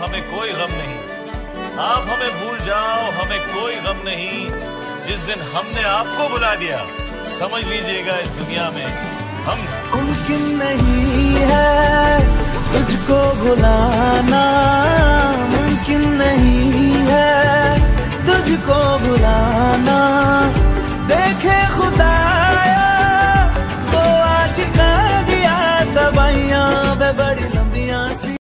हमें कोई गम नहीं। आप हमें भूल जाओ, हमें कोई गम नहीं। जिस दिन हमने आपको बुला दिया, समझ लीजिएगा इस दुनिया में हम मुमकिन नहीं है तुझको भुलाना, मुमकिन नहीं है तुझको भुलाना।